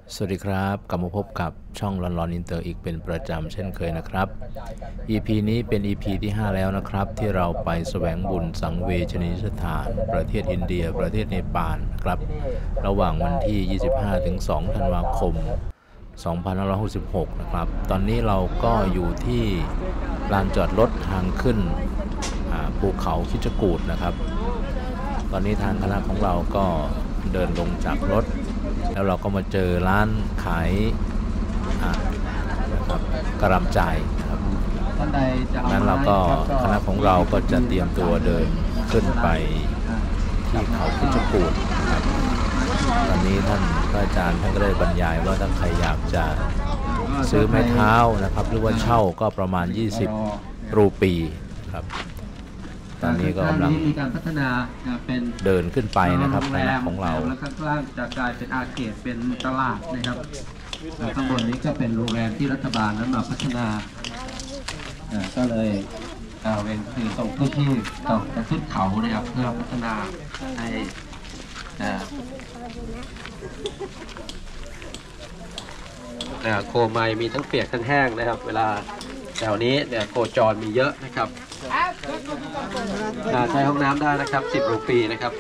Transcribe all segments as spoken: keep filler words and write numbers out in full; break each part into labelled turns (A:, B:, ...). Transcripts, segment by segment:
A: สวัสดีครับกลับมาพบกับช่องลอนลอนอินเตอร์อีกเป็นประจำเช่นเคยนะครับ อี พี นี้เป็น อี พี ที่ห้าแล้วนะครับที่เราไปแสวงบุญสังเวชนียสถานประเทศอินเดียประเทศเนปาลครับระหว่างวันที่ ยี่สิบห้าถึงสอง ธันวาคม สองพันห้าร้อยหกสิบหก นะครับตอนนี้เราก็อยู่ที่ลานจอดรถทางขึ้นภูเขาคิชกูฏนะครับตอนนี้ทางคณะของเราก็เดินลงจากรถแล้วเราก็มาเจอร้านขายนะครับกระรำจ่ายนะครับนั้นเราก็คณะของเราก็จะเตรียมตัวเดินขึ้นไปที่เขาคิชกูฏนะครับตอนนี้ท่านพระอาจารย์ท่านก็ได้บรรยายว่าถ้าใครอยากจะซื้อไม้เท้านะครับหรือว่าเช่าก็ประมาณยี่สิบรูปีครับตอนนี้ก็กำลังมีการพัฒนาเป็นเดินขึ้นไปนะครับคณะของเรา
B: แล้วข้างล่างจะกลายเป็นอาเขตเป็นตลาดนะครับข้างบนนี้ก็เป็นโรงแรมที่รัฐบาลนั้นมาพัฒนาก็เลยเป็นคือตรงพื้นที่ตรงขึ้นเขานะครับเพื่อพัฒนาให้โคไมมีทั้งเปียกทั้งแห้งนะครับเวลาแถวนี้เนี่ยโคจรมีเยอะนะครับใช้ห้องน้ำได้นะครับสิบรูปีนะครับ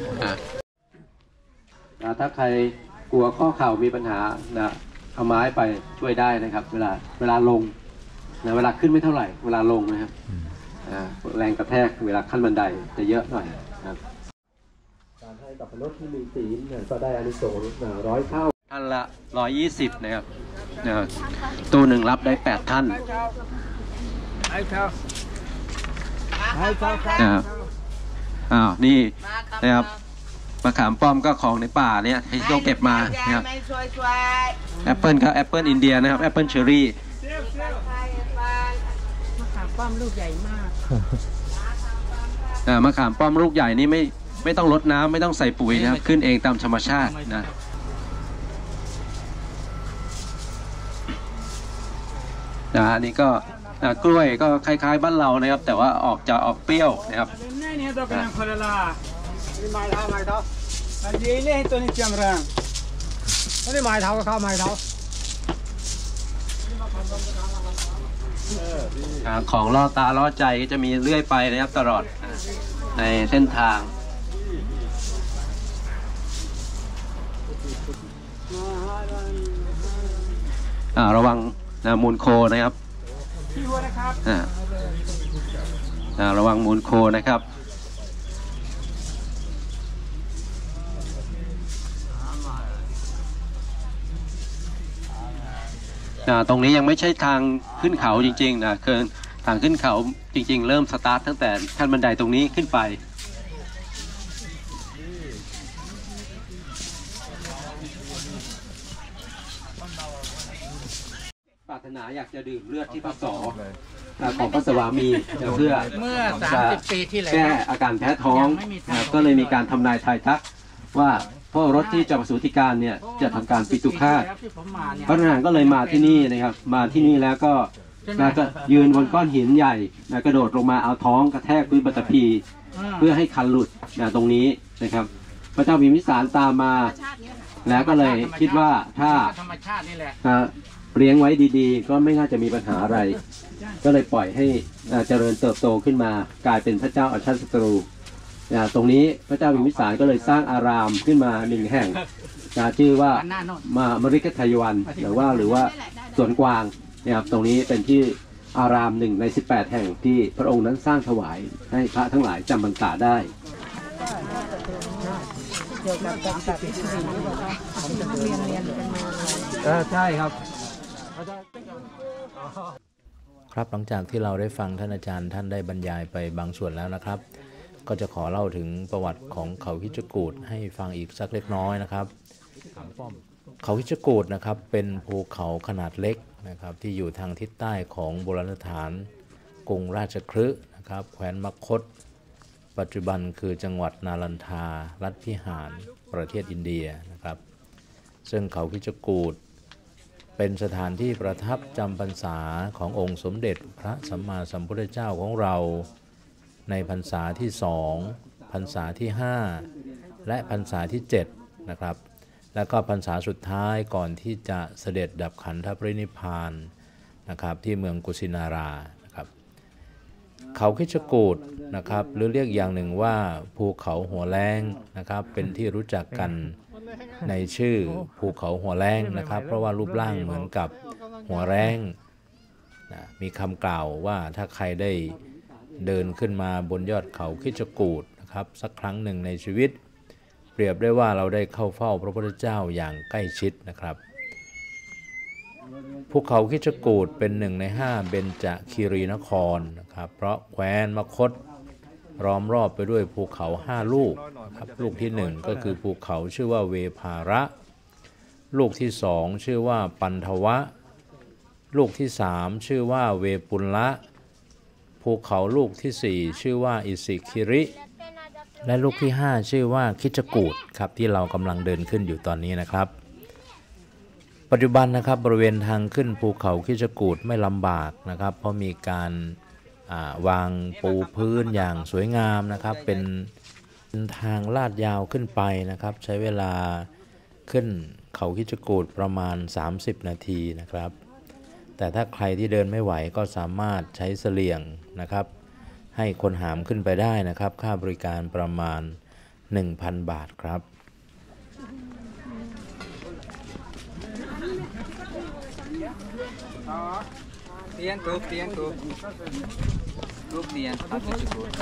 B: ถ้าใครกลัวข้อเข่ามีปัญหานะเอาไม้ไปช่วยได้นะครับเวลาเวลาลงนะเวลาขึ้นไม่เท่าไหร่เวลาลงนะครับแรงกระแทกเวลาขั้นบันไดจะเยอะหน่อยนะครับการให้กับมนุษย์ที่มีศีลก็ได้อานิสงส์ร้อยเท่าอันละร้อยยี่สิบนะครับตู้หนึ่งรับได้แปดท่านนะครับอ้าวนี่นะครับมะขามป้อมก็ของในป่าเนี่ยที่ต้องเก็บมานะครับแอปเปิลครับแอปเปิลอินเดียนะครับแอปเปิลเชอรี่
C: มะขามป้อมลูกใหญ่มาก
B: มะขามป้อมลูกใหญ่นี่ไม่ไม่ต้องรดน้ำไม่ต้องใส่ปุ๋ยนะครับขึ้นเองตามธรรมชาตินะนะอันนี้ก็กล้วยก็คล้ายๆบ้านเรานะครับแต่ว่าออกจะออกเปรี้ยวนะครับของล่อตาล่อใจก็จะมีเลื่อยไปนะครับตลอดในเส้นทางระวังมูลโคนะครับระวังมูลโคนะครับตรงนี้ยังไม่ใช่ทางขึ้นเขาจริงๆนะคือทางขึ้นเขาจริงๆเริ่มสตาร์ทตั้งแต่ขั้นบันไดตรงนี้ขึ้นไปปรารถนาอยากจะดื่มเลือดที่พระสอของพระสวามีเพื่อ
C: เมื่อสามสิบปีที่แล้ว
B: แก้อาการแพ้ท้องก็เลยมีการทำนายทายทักว่าพ่อรถที่จะประสูติการเนี่ยจะทำการปิตุฆาตพระนางก็เลยมาที่นี่นะครับมาที่นี่แล้วก็นะก็ยืนบนก้อนหินใหญ่นะกระโดดลงมาเอาท้องกระแทกพื้นปฐพีเพื่อให้คันหลุดนะตรงนี้นะครับพระเจ้าพิมพิสารตามมาแล้วก็เลยคิดว่าถ้าเลี้ยงไว้ดีๆก็ไม่น่าจะมีปัญหาอะไรก็เลยปล่อยให้เจริญเติบโตขึ้นมากลายเป็นพระเจ้าอาชาติศัตรูตรงนี้พระเจ้าพิมพิสารก็เลยสร้างอารามขึ้นมาหนึ่งแห่งชื่อว่ามามริกทายวันหรือว่าหรือว่าสวนกวางนะครับตรงนี้เป็นที่อารามหนึ่งในสิบแปดแห่งที่พระองค์นั้นสร้างถวายให้พระทั้งหลายจำพรรษาได้เกี่ยวกับการตัดสินใจผมจะเรียนเรียนกันมาใช่ครับ
A: ครับหลังจากที่เราได้ฟังท่านอาจารย์ท่านได้บรรยายไปบางส่วนแล้วนะครับก็จะขอเล่าถึงประวัติของเขาคิชกูฏให้ฟังอีกสักเล็กน้อยนะครับเขาคิชกูฏนะครับเป็นภูเขาขนาดเล็กนะครับที่อยู่ทางทิศใต้ของโบราณสถานกรุงราชคฤห์นะครับแคว้นมคธปัจจุบันคือจังหวัดนาลันทารัฐพิหารประเทศอินเดียนะครับซึ่งเขาคิชกูฏเป็นสถานที่ประทับจำพรรษาขององค์สมเด็จพระสัมมาสัมพุทธเจ้าของเราในพรรษาที่สองพรรษาที่ห้าและพรรษาที่เจ็ดนะครับแล้วก็พรรษาสุดท้ายก่อนที่จะเสด็จดับขันธปรินิพพานนะครับที่เมืองกุสินารานะครับเขาคิชกูฏนะครับหรือเรียกอย่างหนึ่งว่าภูเขาหัวแล้งนะครับเป็นที่รู้จักกันในชื่อภูเขาหัวแล้งนะครับเพราะว่ารูปร่างเหมือนกับหัวแร้งนะมีคำกล่าวว่าถ้าใครได้เดินขึ้นมาบนยอดเขาคิชกูฏนะครับสักครั้งหนึ่งในชีวิตเปรียบได้ว่าเราได้เข้าเฝ้าพระพุทธเจ้าอย่างใกล้ชิดนะครับภูเขาคิชกูฏเป็นหนึ่งในห้าเบญจคีรีนครนะครับเพราะแคว้นมคธล้อมรอบไปด้วยภูเขาห้าลูกครับลูกที่หนึ่งก็คือภูเขาชื่อว่าเวภาระลูกที่สองชื่อว่าปันทวะลูกที่สามชื่อว่าเวปุลละภูเขาลูกที่สี่ชื่อว่าอิสิคิริและลูกที่ห้าชื่อว่าคิชกูฏครับที่เรากำลังเดินขึ้นอยู่ตอนนี้นะครับปัจจุบันนะครับบริเวณทางขึ้นภูเขาคิชกูฏไม่ลำบากนะครับเพราะมีการวางปูพื้นอย่างสวยงามนะครับเป็นทางลาดยาวขึ้นไปนะครับใช้เวลาขึ้นเขาคิชกูฏประมาณสามสิบนาทีนะครับแต่ถ้าใครที่เดินไม่ไหวก็สามารถใช้เสลี่ยงนะครับให้คนหามขึ้นไปได้นะครับค่าบริการประมาณ หนึ่งพัน บาทครับ
D: เตียนตุกเตียนตุกตุกเตียนครับคิชกูฏ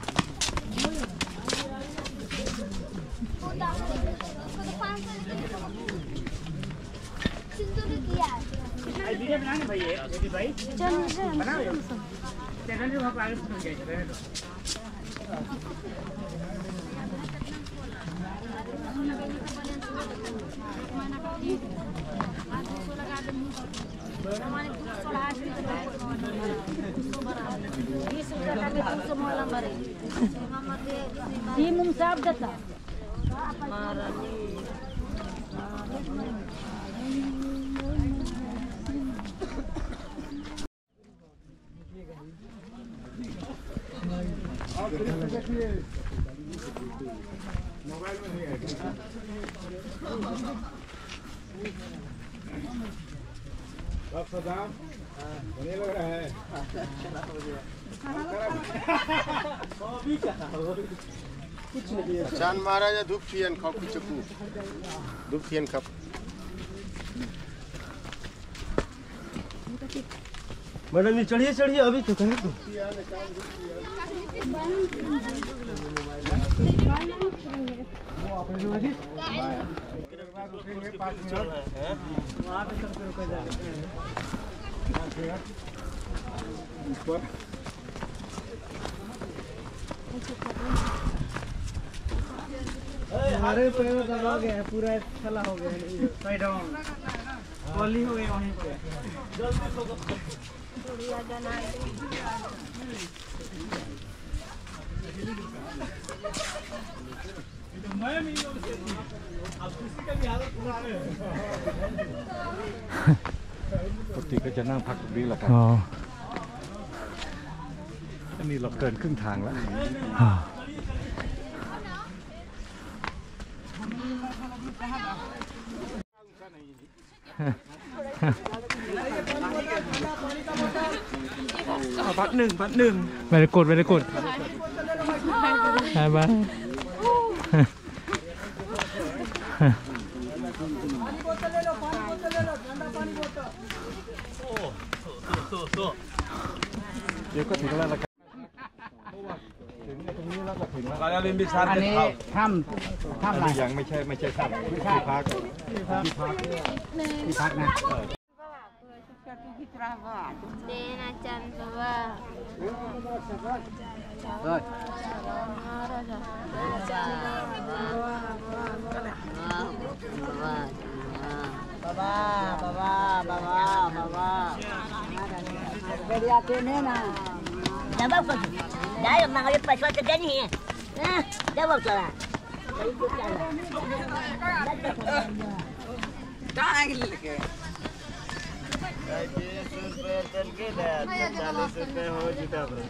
E: Di mum sab data.
F: चांद महाराजा धूप थियन खाओ की चकू धूप थियन खप
B: मैडम ये चढ़िए चढ़िए अभी तो कहीं तो
D: हमारे पैरों दबा गया है पूरा छला हो गया है साइड डाउन गोली हो गई वहीं पे
G: ปกติก็จะนั่งพักตรงนี้แหละครับอันนี้เราเกินครึ่งทางแล้ว
D: พักหนึ่งพักหนึ่ง
H: ไม่ได้กดไม่ได้กดบายบาย
G: เดี๋ยวก็ถึงแล้วละกันถึงตรงนี้แล้วก็ถึงแล้ว
D: อันนี้ถ้ำถ้ำอะไร
G: ยังไม่ใช่ไม่ใช่ถ้ำที่พักที่พักที่พักนะ
E: Dena Chandra.
D: Rồi. Baba, baba, baba, baba. Jadi apa ni nak?
I: Dah bawa tu. Dah yang nak lepas suatu kan ni. Nah, dah bawa tu lah.
D: Dah angin ke?
F: चालीस रुपए हो जुटा ब्रो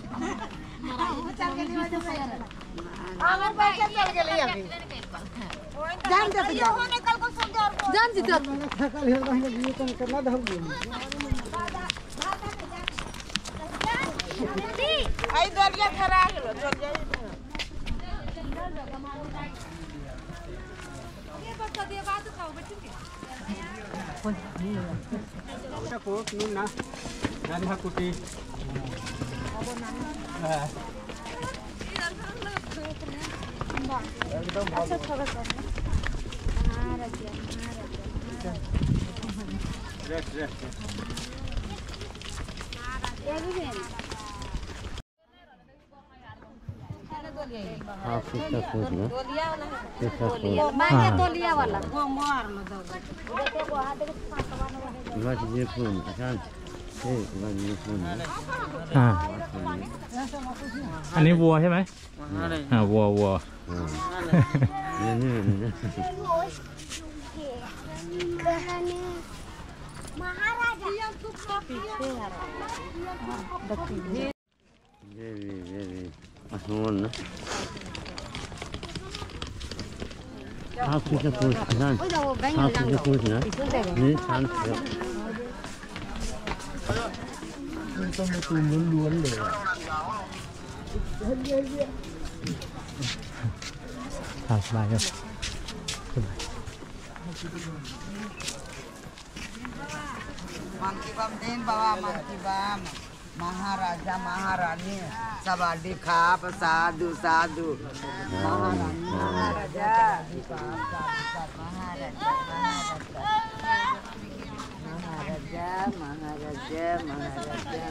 E: चल के नहीं हो जाए। आगे पैसा चल के ले
J: जान दे तो जाओ जान जी तो
D: थकल है कहीं ये तो करना दो
J: आई दरिया खरा गेलो चल जाई ये बच्चा दे बात खाओ बच्चे
D: के को नुन ना गाड़ी हाकुटी एकदम अच्छा थोड़ा सा महाराज महाराज रेस्ट रेस्ट ये भी है
B: हाँ किसका खोज ना
J: तोलिया वाला है
B: किसका खोज
J: मांगे तोलिया वाला वो मार न दो
B: बस ये फोन आसान है बस ये फोन
H: อ่าอันนี้วัวใช่ไหมอ่าวัววัว
B: นี่นี่นี่
E: महाराजा
B: ये भी ये भी आसमान ना आप किसका खोज आसान आप किसका खोज ना नहीं शांत है
D: ต้องมาตูมล้วนๆเลย
H: อ่าสบายครับสบาย
J: मांकी बम देन बाबा मांकी बम महाराजा महारानी सवादी खाप साधु साधु महारानी महाराजा महाराजा महाराजा महाराजा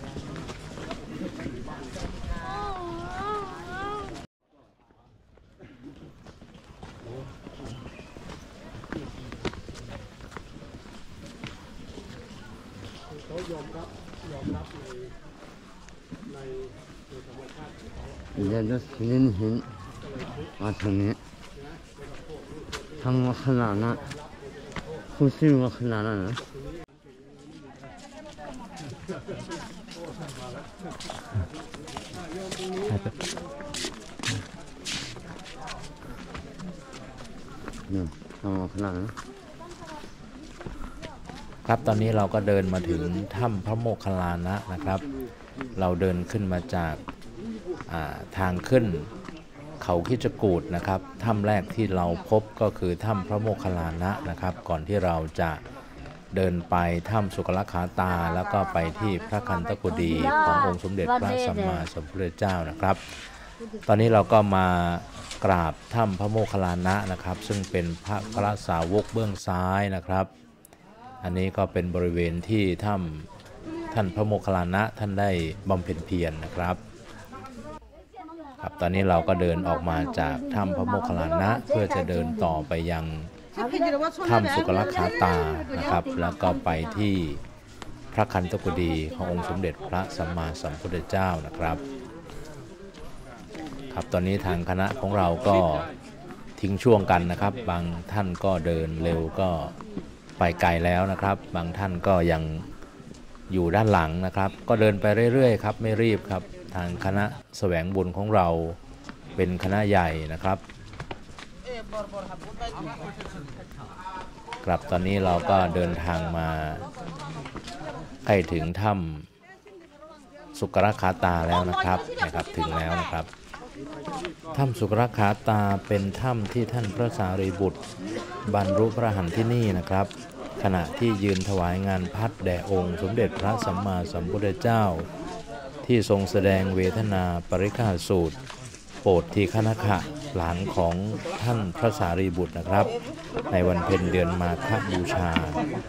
B: ये जो सीन हिन आसने हम वखलाना खुशी वखलाना नाเนี่ยทำขนาดนั้น
A: ครับตอนนี้เราก็เดินมาถึงถ้ำพระโมคคัลลานะนะครับ เราเดินขึ้นมาจากาทางขึ้นเขาคิจกูฏนะครับถ้ำแรกที่เราพบก็คือถ้ำพระโมคคัลลานะนะครับก่อนที่เราจะเดินไปถ้ำสุกลขาตาแล้วก็ไปที่พระคันธกุฎีขององค์สมเด็จพระสัมมาสัมพุทธเจ้านะครับตอนนี้เราก็มากราบถ้ำพระโมคคัลลานะนะครับซึ่งเป็นพระพระสาวกเบื้องซ้ายนะครับอันนี้ก็เป็นบริเวณที่ถ้ำท่านพระโมคคัลลานะท่านได้บำเพ็ญเพียรนะครับครับตอนนี้เราก็เดินออกมาจากถ้ำพระโมคคัลลานะเพื่อจะเดินต่อไปยังถ้ำสุกลขาตานะครับแล้วก็ไปที่พระคันธกุฎีขององค์สมเด็จพระสัมมาสัมพุทธเจ้านะครับครับตอนนี้ทางคณะของเราก็ทิ้งช่วงกันนะครับบางท่านก็เดินเร็วก็ไปไกลแล้วนะครับบางท่านก็ยังอยู่ด้านหลังนะครับก็เดินไปเรื่อยๆครับไม่รีบครับทางคณะแสวงบุญของเราเป็นคณะใหญ่นะครับครับตอนนี้เราก็เดินทางมาใกล้ถึงถ้ำสุกลขาตาแล้วนะครับนะครับถึงแล้วนะครับถ้ำสุกลขาตาเป็นถ้ำที่ท่านพระสารีบุตรบรรลุพระอรหันต์ที่นี่นะครับขณะที่ยืนถวายงานพัดแด่องค์สมเด็จพระสัมมาสัมพุทธเจ้าที่ทรงแสดงเวทนาปริฆาสูตรโปรดทีฆนคหลานของท่านพระสารีบุตรนะครับในวันเพ็ญเดือนมาฆบูชา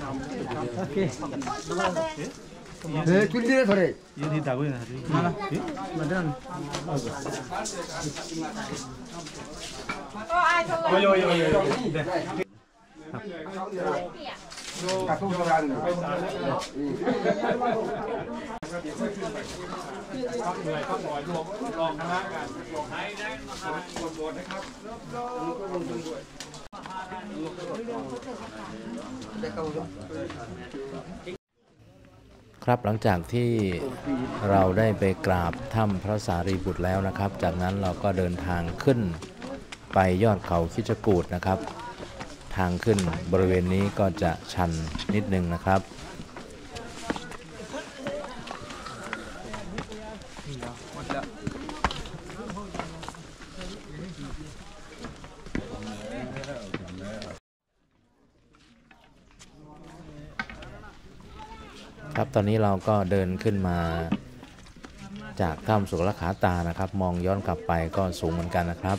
A: ครับหลังจากที่เราได้ไปกราบถ้ำพระสารีบุตรแล้วนะครับจากนั้นเราก็เดินทางขึ้นไปยอดเขาคิชกูฏนะครับทางขึ้นบริเวณนี้ก็จะชันนิดนึงนะครับครับตอนนี้เราก็เดินขึ้นมาจากถ้ำสุรขาตานะครับมองย้อนกลับไปก็สูงเหมือนกันนะครับ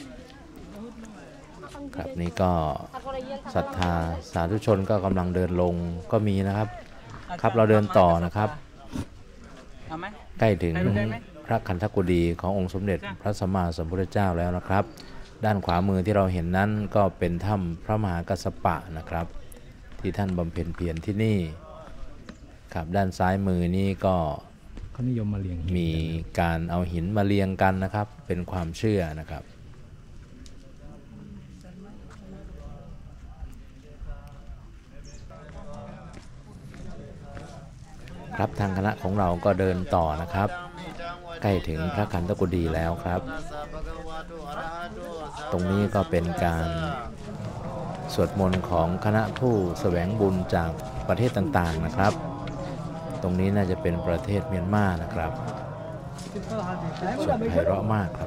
A: ครับนี่ก็ศรัทธาสาธุชนก็กำลังเดินลงก็มีนะครับครับเราเดินต่อนะครับใกล้ถึงพระคันธกุฎีขององค์สมเด็จพระสัมมาสัมพุทธเจ้าแล้วนะครับด้านขวามือที่เราเห็นนั้นก็เป็นถ้ำพระมหากัสสปะนะครับที่ท่านบำเพ็ญเพียรที่นี่ครับด้านซ้ายมือนี่ก็เขานิยมมาเรียงมีการเอาหินมาเรียงกันนะครับเป็นความเชื่อนะครับครับทางคณะของเราก็เดินต่อนะครับใกล้ถึงพระคันธกุฎีแล้วครับตรงนี้ก็เป็นการสวดมนต์ของคณะผู้แสวงบุญจากประเทศต่างๆนะครับตรงนี้น่าจะเป็นประเทศเมียนมานะครับสวดไพเราะมากครับ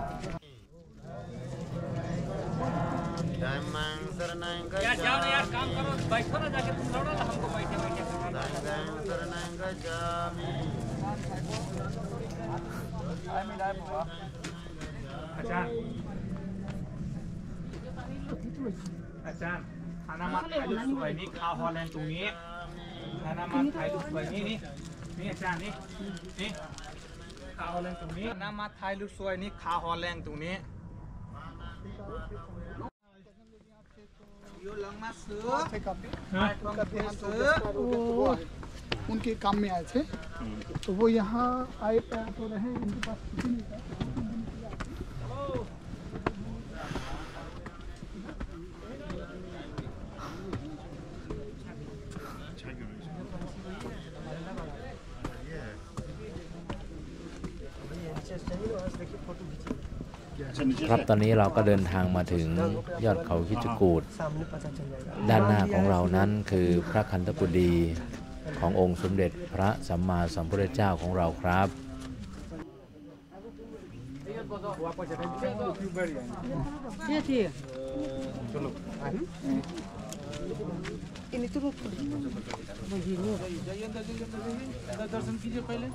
H: อาจารย์อาจารย์อานามัถ่ายรูปสวยนี่คาฮอลแลนด์ตรงนี้อานามัถ่ายรูปสวยนี่นี่นี่อาจารย์นี่นี่คาฮอลแลนด์ตรงนี้อานามัถ่ายรูปสวยนี่คาฮอลแลนด์ตรงนี้
K: उनके काम में आए थे तो वो यहाँ आए पैर तो रहे उनके पास कुछ नहीं था
A: ครับตอนนี้เราก็เดินทางมาถึงยอดเขาคิชกูฏด้านหน้าของเรานั้นคือพระคันธกุฎีขององค์สมเด็จพระสัมมาสัมพุทธเจ้าของเราครับ
K: ini tuh begini
H: दर्शन कीजिए पहले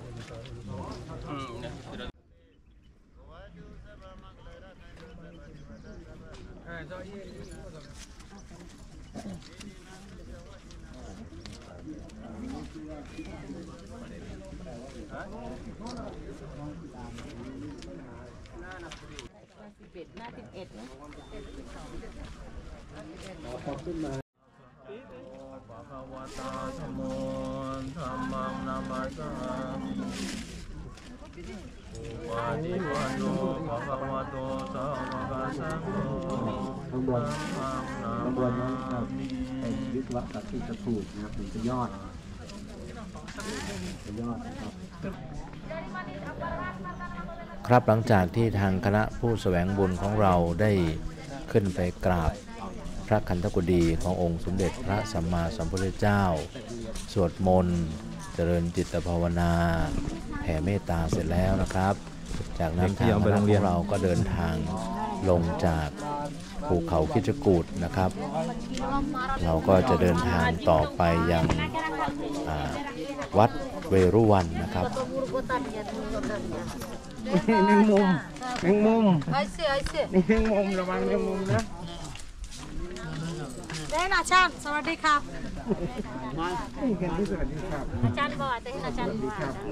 B: ข้างบนข้างบนนั้นครับเป็นวิศวะสัตว์ที่จะถูกนะครับเป็นยอดเป็นยอดนะครับ
A: ครับหลังจากที่ทางคณะผู้แสวงบุญของเราได้ขึ้นไปกราบพระคันธกุฎีขององค์สมเด็จพระสัมมาสัมพุทธเจ้าสวดมนต์เจริญจิตภาวนาแผ่เมตตาเสร็จแล้วนะครับจากนั้นทางคณะของเราก็เดินทางลงจากภูเขาคิชกูฏนะครับเราก็จะเดินทางต่อไปยังวัดเวรุวันนะครับ
K: แมงมุมแมงมุมนี่แมงมุมระวังแมงมุมนะ
E: เด้นอาจารย์สวัสดีครับ
K: นี่กันที่สวัสดีครับ
E: อาจารย์บอกแต่อาจารย์บอก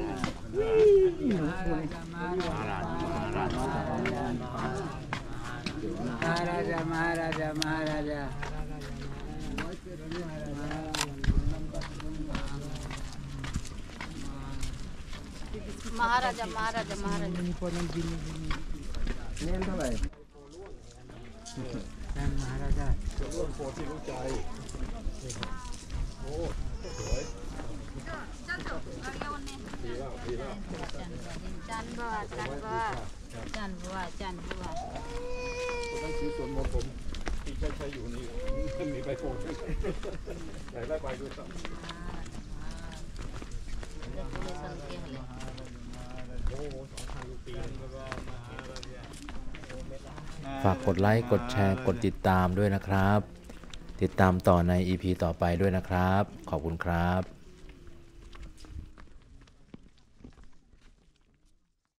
J: महाराजा महाराजा महाराजा
E: महाराजा महाराजा महाराजा
K: เงินเท่าไหร่महाराजाโคตรรู้ใจโอ้สวย
E: จันบัวจันบัวจันบัวจันบัว
G: วนมนต์ผมที่ใช้ใช้อยู่นี่มีใบโพธิ์ใส่ใบใบด้วยซ้ำ
A: ฝากกดไลค์กดแชร์กดติดตามด้วยนะครับ ติดตามต่อใน อี พี ต่อไปด้วยนะครับ ขอบคุณครับ